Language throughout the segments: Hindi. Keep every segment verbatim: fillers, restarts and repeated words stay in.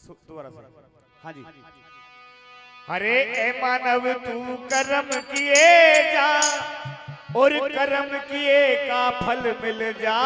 दोबारा से। हाँ जी। अरे ए मानव तू कर्म किए जा और कर्म किए का फल मिल जा,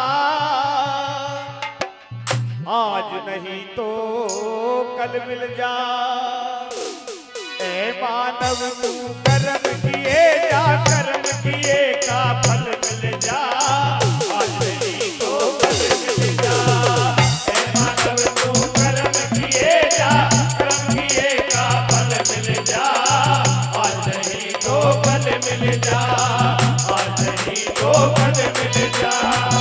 आज नहीं तो कल मिल जा। ए मानव तू कर्म किए जा, कर्म किए का फल मिल जा, आज नहीं तो कल मिल जा। ए मानव तू कर्म किए जा, कर्म किए का फल मिल जा, आज नहीं तो कल मिल जा, आज नहीं तो कल मिल जा।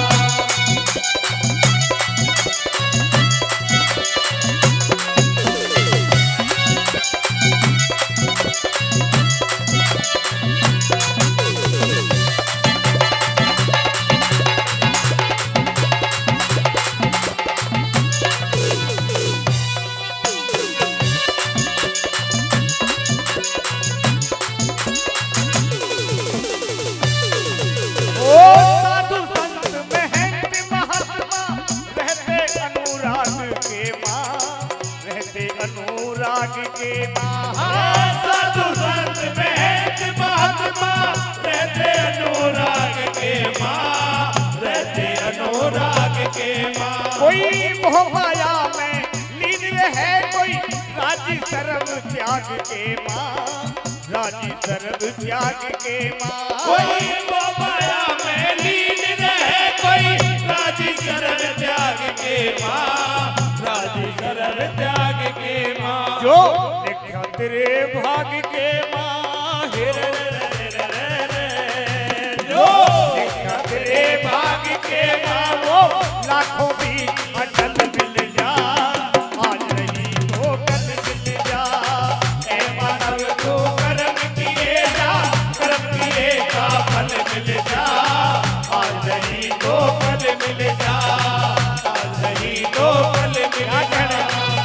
कोई मोह माया में लीन है, कोई राजी शर्म त्याग के माँ, राजी शर्म त्याग के माँ। कोई मोह माया में लीन है, कोई राजी शर्म त्याग के माँ, राजी शर्म त्याग के माँ। जो लिखा तेरे भाग के माँ, हे रे रे रे रे रे, जो लिखा तेरे भाग के माँ, वो लाखों भी अटल मिल जा, आज नहीं तो कल मिल जा। ए मानव तू कर्म किए जा, कर्म किए का फल मिल जा, आज नहीं तो कल मिल जा, आज नहीं तो कल मिल जा।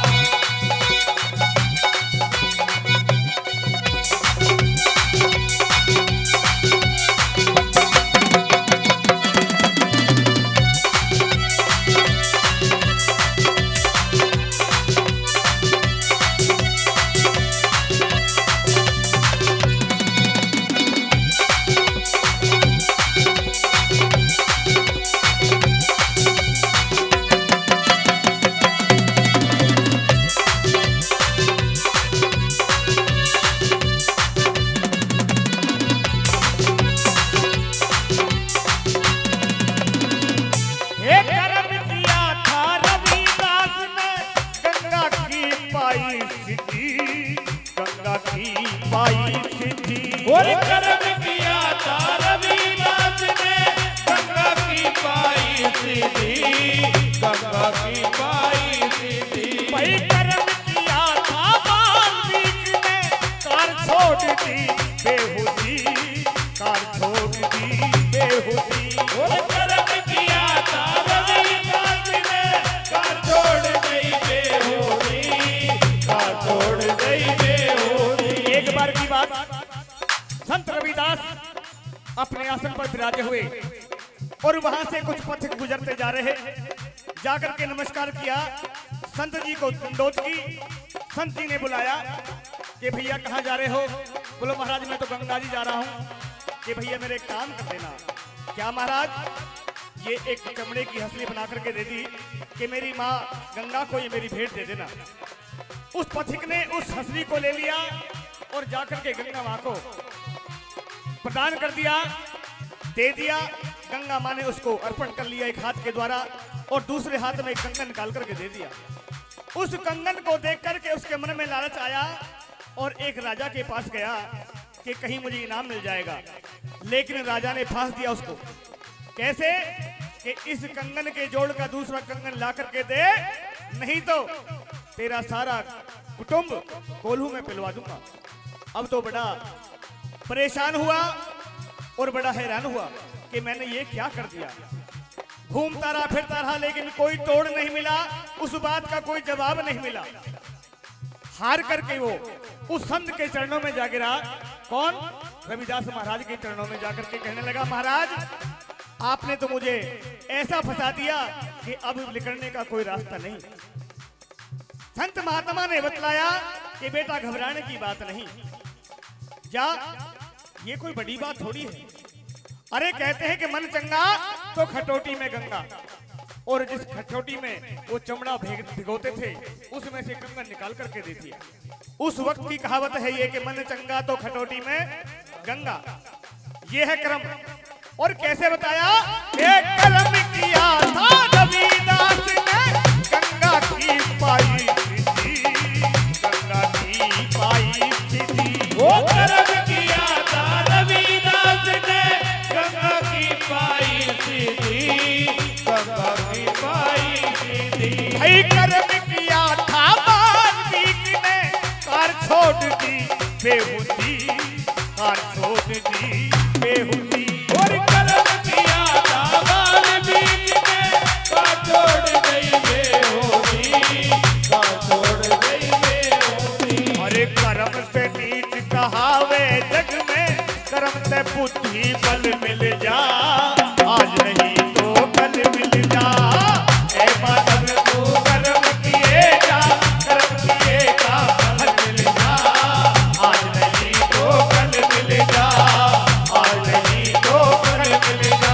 गंगा की पाई सिद्धि, और कर्म किया था रविदास ने, गंगा की पाई सिद्धि, गंगा की पाई सिद्धि। भाई कर्म किया था वाल्मीकि ने, कार छोड़ दी बेहुदी, कार छोड़ दी बेहुदी। और कर्म किया था रविदास ने, कार छोड़ दी बेहुदी, कार छोड़ दी बेहुदी। एक बार की बात, संत रविदास अपने आसन पर विराजे हुए और वहां से कुछ पथिक गुजरते जा रहे, जाकर के नमस्कार किया, संत जी को दंडोत की। संत जी ने बुलाया कि भैया कहाँ जा रहे हो? बोलो महाराज मैं तो गंगा जी जा रहा हूँ। कि भैया मेरे काम कर देना। क्या महाराज? ये एक चमड़े की हंसली बना करके दे दी कि मेरी माँ गंगा को ये मेरी भेंट दे देना। उस पथिक ने उस हंसली को ले लिया और जाकर के गंगा माँ को प्रदान कर दिया, दे दिया। गंगा माँ ने उसको अर्पण कर लिया एक हाथ के द्वारा और दूसरे हाथ में एक कंगन निकाल करके दे दिया। उस कंगन को देख करके उसके मन में लालच आया और एक राजा के पास गया कि कहीं मुझे इनाम मिल जाएगा, लेकिन राजा ने फांस दिया उसको। कैसे? कि इस कंगन के जोड़ का दूसरा कंगन ला करके दे, नहीं तो तेरा सारा कुटुंब कोल्हू में पिलवा दूंगा। अब तो बड़ा परेशान हुआ और बड़ा हैरान हुआ कि मैंने ये क्या कर दिया। घूमता रहा फिरता रहा लेकिन कोई तोड़ नहीं मिला, उस बात का कोई जवाब नहीं मिला। हार करके वो उस संत के चरणों में जा गिरा। कौन? रविदास महाराज के चरणों में जाकर के कहने लगा, महाराज आपने तो मुझे ऐसा फंसा दिया कि अब निकलने का कोई रास्ता नहीं। संत महात्मा ने बतलाया कि बेटा घबराने की बात नहीं, जा ये कोई बड़ी बात थोड़ी है। अरे कहते हैं कि मन चंगा तो खटोटी में गंगा, और जिस खटोटी में वो चमड़ा भिगोते थे उसमें से कंगन निकाल करके देती है। उस वक्त की कहावत है ये कि मन चंगा तो खटोटी में गंगा, ये है कर्म। और कैसे बताया, एक कर्म किया था रविदास ने, गंगा की पाई सिद्धि, गंगा की पाई सिद्धि। वो कर्म किया था रविदास ने, गंगा की पाई सिद्धि, गंगा की पाई सिद्धि। भाई कर्म किया था वाल्मीकि ने, कार छोड़ दी बेहुदी, कार छोड़ दी बेहुदी। और कर्म किया था वाल्मीकि ने, कार छोड़ गई बेहुदी, कार छोड़ गई बेहुदी। अरे कर्म से नीच कहावे जग में, कर्म से बुद्धि बल मिल जा, आज नहीं तो कल मिल जा। ऐ मानव तू कर्म किए जा, कर्म किए का फल मिल जा, आज नहीं तो कल मिल जा, आज नहीं तो कल मिल जा।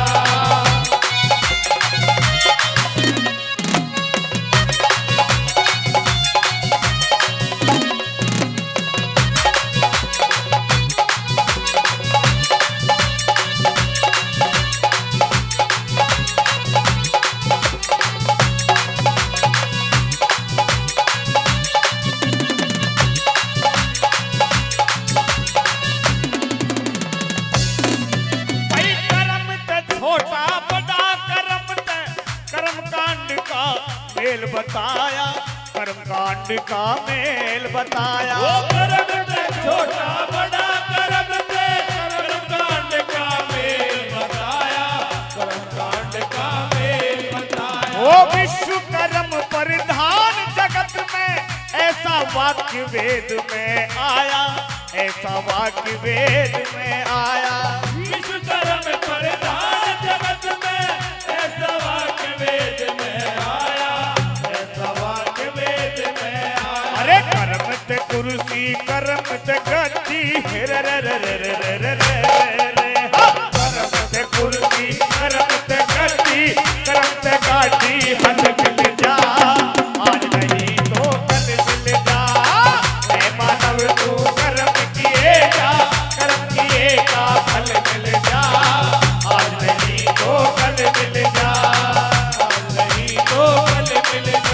मेल बताया, कर्मकांड का मेल बताया। वो कर्म से छोटा बड़ा कर्म से कर्मकांड का मेल बताया, कर्मकांड का मेल बताया। वो विश्व कर्म परिधान जगत में, ऐसा वाक्य वेद में आया, ऐसा वाक्य वेद में आया। विश्व कर्म परिधान जगत में, ऐसा वाक्य वेद में आया, ऐसा वाक्य वेद में आया। अरे कर्म ते कुर्सी कर्म ते गद्दी, रे रे रे रे रे रे रे रे। कर्म ते कुर्सी कर्म ते गद्दी, कर्म ते गाड़ी हल मिल जा, आज नहीं तो कल मिल जा। ऐ मानव तू कर्म किए जा, कर्म किए का फल मिल जा, आज नहीं तो कल मिल जा, आज नहीं तो कल मिल जा।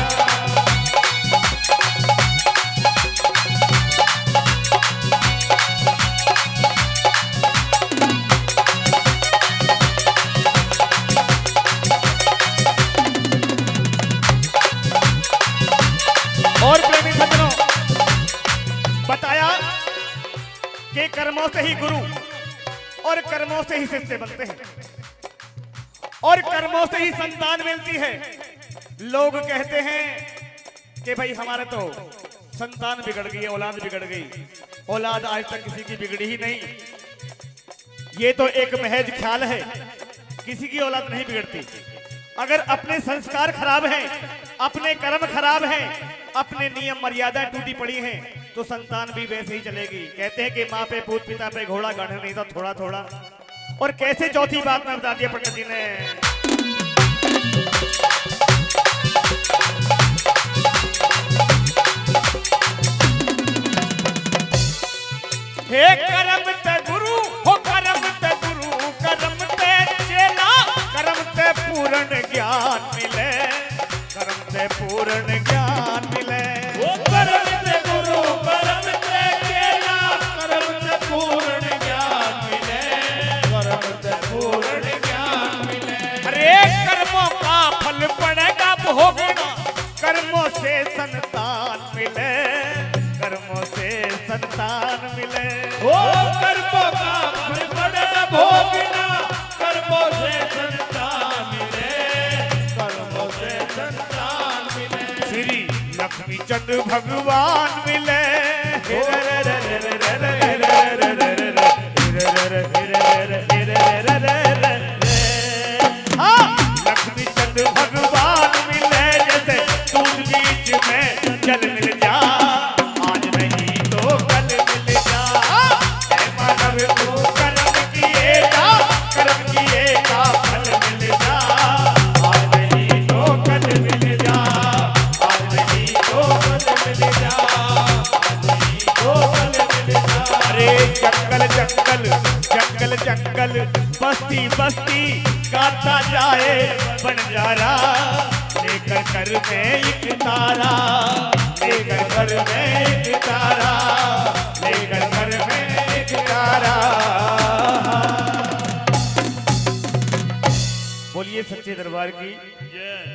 और प्रेमी सज्जनों, बताया कि कर्मों से ही गुरु और कर्मों से ही शिष्य बनते हैं, और कर्मों से ही संतान मिलती है। लोग कहते हैं कि भाई हमारे तो संतान बिगड़ गई, औलाद बिगड़ गई। औलाद आज तक किसी की बिगड़ी ही नहीं, ये तो एक महज ख्याल है, किसी की औलाद नहीं बिगड़ती। अगर अपने संस्कार खराब हैं, अपने कर्म खराब हैं, अपने नियम मर्यादा टूटी पड़ी हैं, तो संतान भी वैसे ही चलेगी। कहते हैं कि माँ पे पूत पिता पे घोड़ा गाढ़ा नहीं था थोड़ा थोड़ा। और कैसे चौथी बात में बता दिया पंडित जी ने, हे कर्म ते गुरु हो, कर्म ते गुरु, कर्म ते चेला, कर्म ते पूर्ण ज्ञान मिले, कर्म ते पूर्ण ज्ञान मिले। वो कर्म से गुरु कर्म से चेला, कर्म से पूर्ण ज्ञान मिले, कर्म से पूर्ण ज्ञान मिले। अरे कर्मों का फल पड़ेगा भोगना, कर्मों से संतान मिले, कर्मों से संतान मिले। वो कर्मों का फल पड़ेगा भोगना, कर्मों से संतान मिले, कर्मों से संतान मिले। श्री लक्ष्मी चंद भगवान मिले, हाँ लक्ष्मी चंद भगवान मिले, जैसे दूध बीच में जल जंगल बस्ती बस्ती गाता जाए बंजारा, लेकर कर में एक तारा, लेकर कर में एक तारा, लेकर कर में एक तारा। बोलिए सच्चे दरबार की जय।